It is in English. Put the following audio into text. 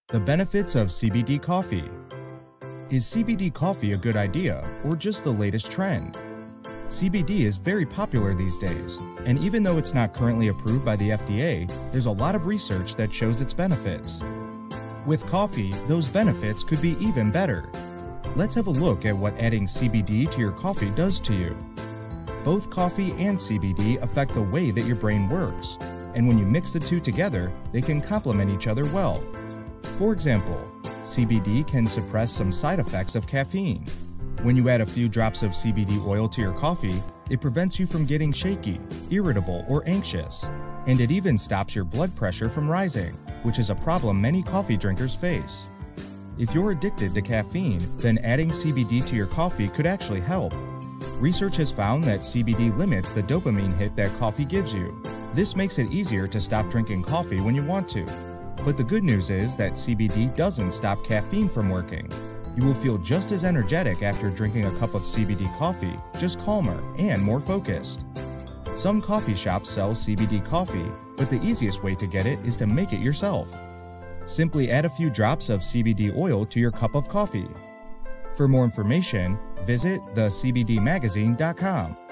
The benefits of CBD coffee. Is CBD coffee a good idea or just the latest trend? CBD is very popular these days, and even though it's not currently approved by the FDA, there's a lot of research that shows its benefits. With coffee, those benefits could be even better. Let's have a look at what adding CBD to your coffee does to you. Both coffee and CBD affect the way that your brain works, and when you mix the two together, they can complement each other well. For example, CBD can suppress some side effects of caffeine. When you add a few drops of CBD oil to your coffee, it prevents you from getting shaky, irritable, or anxious, and it even stops your blood pressure from rising, which is a problem many coffee drinkers face. If you're addicted to caffeine, then adding CBD to your coffee could actually help. Research has found that CBD limits the dopamine hit that coffee gives you. This makes it easier to stop drinking coffee when you want to. But the good news is that CBD doesn't stop caffeine from working. You will feel just as energetic after drinking a cup of CBD coffee, just calmer and more focused. Some coffee shops sell CBD coffee, but the easiest way to get it is to make it yourself. Simply add a few drops of CBD oil to your cup of coffee. For more information, visit thecbdmagazine.com.